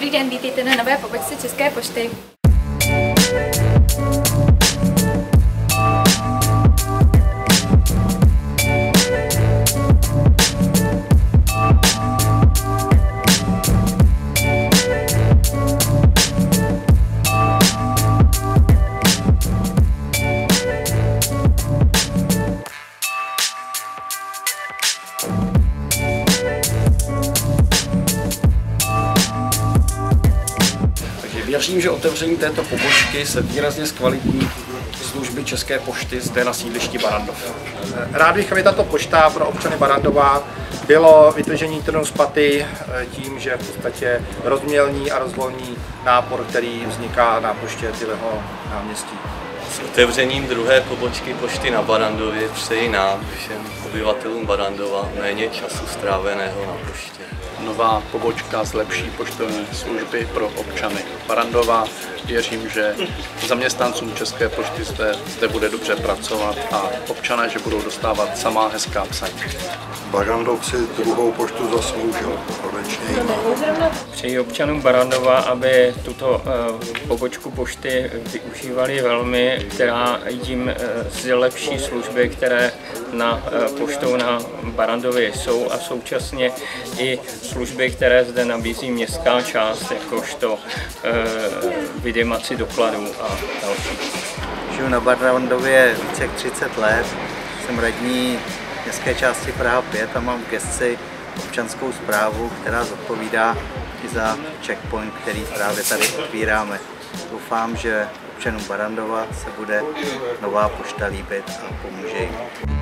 Dobrý den, vítejte na nové pobočce České pošty. Věřím, že otevření této pobočky se výrazně zkvalitní služby České pošty zde na sídlišti Barrandov. Rád bych, aby tato pošta pro občany Barrandova bylo vytržení trnu z paty tím, že v podstatě rozmělní a rozvolní nápor, který vzniká na poště Tyleho náměstí. S otevřením druhé pobočky pošty na Barrandově přeji nám, všem obyvatelům Barrandova, méně času stráveného na poště. Nová pobočka zlepší poštovní služby pro občany Barrandova. Věřím, že zaměstnancům České pošty zde bude dobře pracovat a občané, že budou dostávat samá hezká psaní. Barrandov si druhou poštu zasloužil, konečně. Přeji občanům Barrandova, aby tuto pobočku pošty využívali velmi, která jim zlepší služby, které na poštou na Barrandově jsou, a současně i služby, které zde nabízí městská část, jakožto vidimaci dokladů a další. Žiju na Barrandově více jak 30 let, jsem radní městské části Praha 5 a mám v gesci občanskou správu, která zodpovídá i za checkpoint, který právě tady otvíráme. Doufám, že občanům Barrandova se bude nová pošta líbit a pomůže jim.